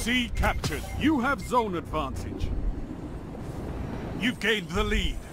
C captured. You have zone advantage. You've gained the lead.